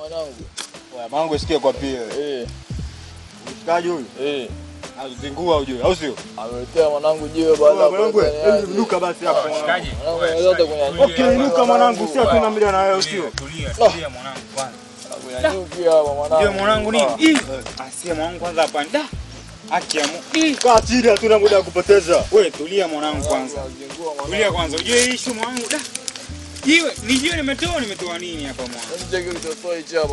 mwanangu. Wewe mwanangu sikia kwa pia. Mshikaji huyu? Azingua ujue, au sio? Ameletea mwanangu jiwe baada ya mwanangu. Inuka basi hapo mshikaji. Okay, inuka mwanangu, sio tuna muda na wewe, sio? Tulia mwanangu kwanza. Kunyanyukia hapa mwanangu. Ndio mwanangu nini? Asia mwanangu kwanza hapa. Haki ya Mungu. Kaa chini, hatuna muda wa kupoteza. Wewe tulia mwanangu kwanza. Tulia kwanza. Ujue issue mwanangu. Jiwe, ni jiwe nimetoa nini hapa mwanangu? Nje kilichotoa hichi hapa.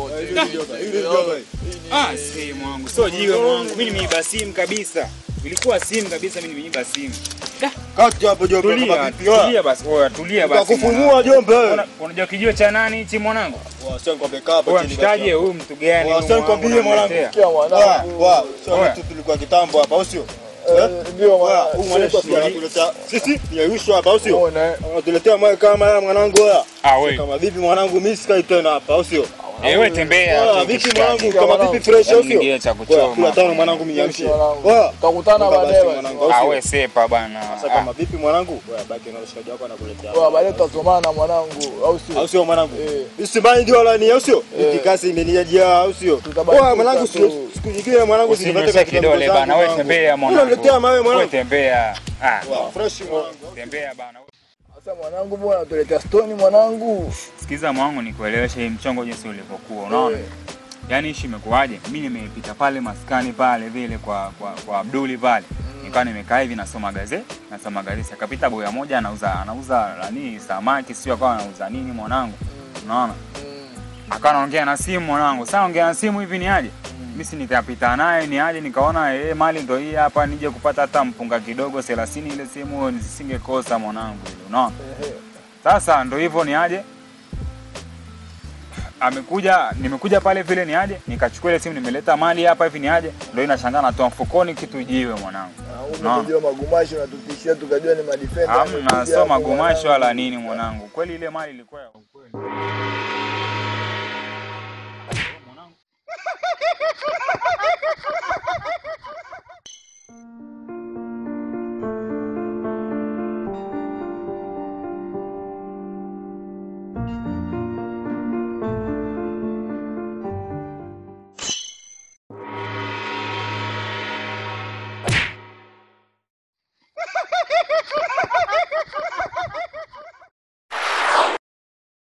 Si mwanangu. Sio jiwe mwanangu. Mimi nimeiba simu kabisa. Ilikuwa simu kabisa, mimi nimeiba simu. Kati hapo jombe kama vipi? Tulia basi. Wewe tulia basi. Utakufungua jombe. Unajua kijiwe cha nani hichi mwanangu? Sio nikwambie kaa hapo chini. Mshikaji huyu mtu gani? Sio nikwambie mwanangu. Kia mwanangu. Sio mtu tulikuwa kitambo hapa, au sio? Ndio mwanangu. Huyu mwanangu anatuletea sisi ni Yusha hapa, au sio? Anatuletea mawe kama haya mwanangu wewe. Wewe. Kama vipi mwanangu, mimi sikai tena hapa, au sio? Wewe tembea. Vipi mwanangu, kama vipi fresh, au sio? Ndio cha kuchoma. Kula tano mwanangu mnyamshie. Tutakutana baadaye. Wewe sepa bana. Sasa kama vipi mwanangu? Wewe baki na shikaji wako anakuletea. Wewe baadaye tutasomana mwanangu, au sio? Au sio mwanangu? Usibai ndio wala ni, au sio? Hii kasi imenijia, au sio? Wewe mwanangu, siku nyingine mwanangu usinipate kidole bana. Wewe tembea mwanangu. Unaletea mawe mwanangu. Wewe tembea. Fresh mwanangu. Tembea bana. Sasa mwanangu, bwana tuletea stone mwanangu. Sikiza mwanangu, nikueleweshe hii mchongo jinsi ulivyokuwa. Unaona? Yaani ishi imekuaje? Mimi nimepita pale maskani pale vile kwa Abduli pale. Nikawa nimekaa hivi nasoma gazeti. Akapita boya moja anauza nani samaki, sio akawa anauza nini mwanangu. Unaona? Akawa anaongea na simu mwanangu. Sasa ongea na simu hivi ni aje? Mimi si nikapita naye ni aje, nikaona mali ndio hii hapa, nije kupata hata mpunga kidogo 30 ile simu nisingekosa mwanangu ile. Unaona? Sasa ndio hivyo ni aje? Nimekuja pale vile ni aje, nikachukua ile simu nimeleta mali hapa hivi ni aje, ndio inashangaa natoa mfukoni kitu jiwe mwanangu. Unajua magumasho natutishia tukajua ni madefender. Hamna, sio magumasho wala nini mwanangu. Kweli ile mali ilikuwa ya ukweli. Mwanangu.